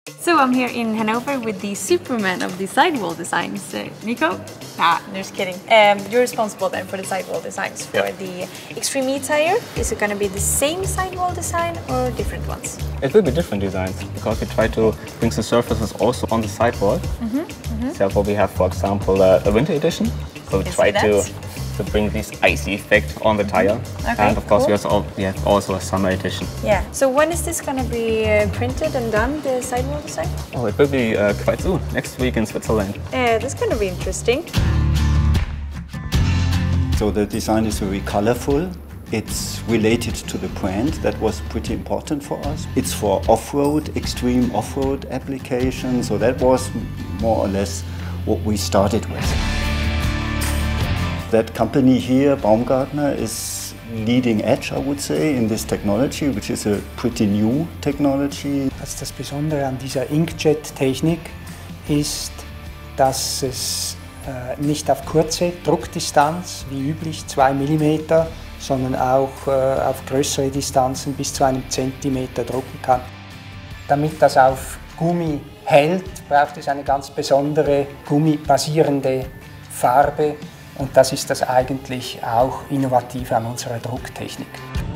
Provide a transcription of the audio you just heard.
So I'm here in Hanover with the Superman of the sidewall designs, Nico. Nah, I'm just kidding. You're responsible then for the sidewall designs for the ExtremeE tire. Is it going to be the same sidewall design or different ones? It will be different designs because we try to bring the surfaces also on the sidewall. Therefore, we have, for example, a winter edition. So we try to bring this icy effect on the tire. Okay, and of course, cool. we have also a summer edition. Yeah. So when is this going to be printed and done, the sidewall design? Oh, it will be quite soon, next week in Switzerland. That's going to be interesting. So the design is very colorful. It's related to the brand. That was pretty important for us. It's for off-road, extreme off-road applications. So that was more or less what we started with. That company here, Baumgartner, is leading edge, I would say, in this technology, which is a pretty new technology. Das Besondere an dieser Inkjet-Technik ist, dass es nicht auf kurze Druckdistanz, wie üblich 2 mm, sondern auch auf größere Distanzen bis zu 1 Zentimeter drucken kann. Damit das auf Gummi hält, braucht es eine ganz besondere gummibasierende Farbe. Und das ist das eigentlich auch innovativ an unserer Drucktechnik.